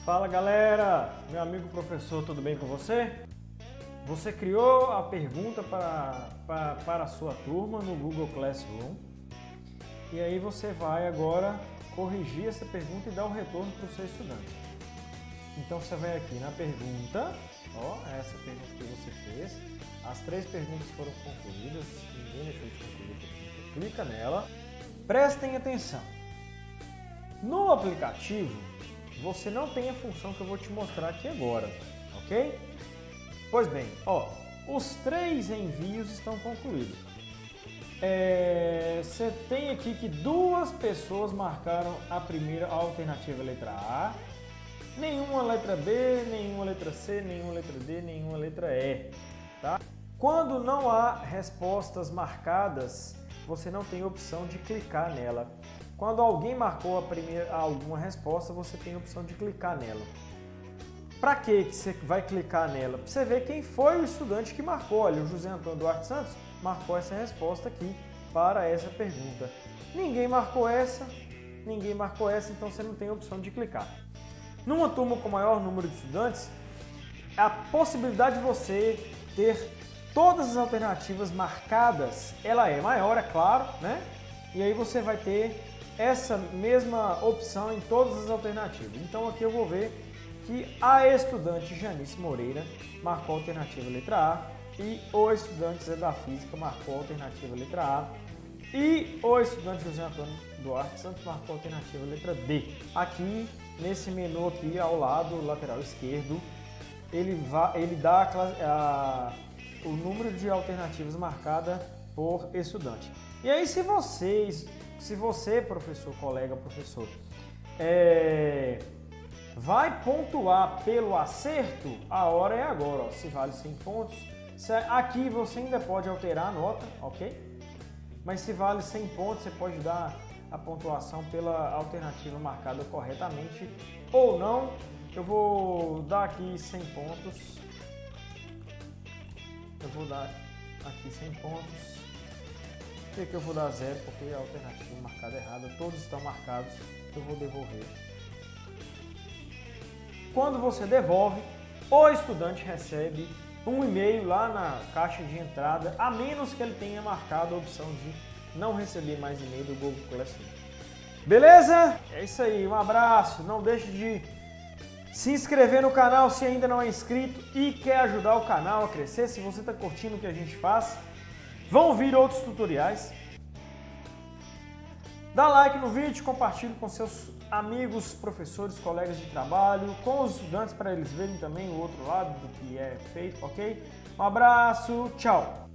Fala galera, meu amigo professor, tudo bem com você? Você criou a pergunta para a sua turma no Google Classroom e aí você vai agora corrigir essa pergunta e dar o retorno para o seu estudante. Então você vai aqui na pergunta, ó, essa pergunta que você fez, as 3 perguntas foram concluídas, ninguém deixou de concluir a pergunta, clica nela, prestem atenção. No aplicativo, você não tem a função que eu vou te mostrar aqui agora, ok? Pois bem, ó, os 3 envios estão concluídos. Você tem aqui que 2 pessoas marcaram a primeira alternativa letra A, nenhuma letra B, nenhuma letra C, nenhuma letra D, nenhuma letra E, tá? Quando não há respostas marcadas, você não tem opção de clicar nela. Quando alguém marcou alguma resposta, você tem a opção de clicar nela. Para que você vai clicar nela? Para você ver quem foi o estudante que marcou. Olha, o José Antônio Duarte Santos marcou essa resposta aqui para essa pergunta. Ninguém marcou essa, então você não tem a opção de clicar. Numa turma com maior número de estudantes, a possibilidade de você ter todas as alternativas marcadas, ela é maior, é claro, né? E aí você vai ter essa mesma opção em todas as alternativas. Então aqui eu vou ver que a estudante Janice Moreira marcou a alternativa letra A e o estudante Zé da Física marcou a alternativa letra A e o estudante José Antônio Duarte Santos marcou a alternativa letra D. Aqui nesse menu aqui ao lado, lateral esquerdo, ele dá o número de alternativas marcada por estudante. E aí se você, professor, colega, professor, vai pontuar pelo acerto, a hora é agora, ó, se vale 100 pontos. Aqui você ainda pode alterar a nota, ok? Mas se vale 100 pontos, você pode dar a pontuação pela alternativa marcada corretamente ou não. Eu vou dar aqui 100 pontos. Eu vou dar aqui 100 pontos. Por que eu vou dar 0? Porque a alternativa marcada errada, todos estão marcados, eu vou devolver. Quando você devolve, o estudante recebe um e-mail lá na caixa de entrada, a menos que ele tenha marcado a opção de não receber mais e-mail do Google Classroom. Beleza? É isso aí, um abraço, não deixe de se inscrever no canal se ainda não é inscrito e quer ajudar o canal a crescer. Se você está curtindo o que a gente faz, vão vir outros tutoriais. Dá like no vídeo, compartilhe com seus amigos, professores, colegas de trabalho, com os estudantes para eles verem também o outro lado do que é feito, ok? Um abraço, tchau!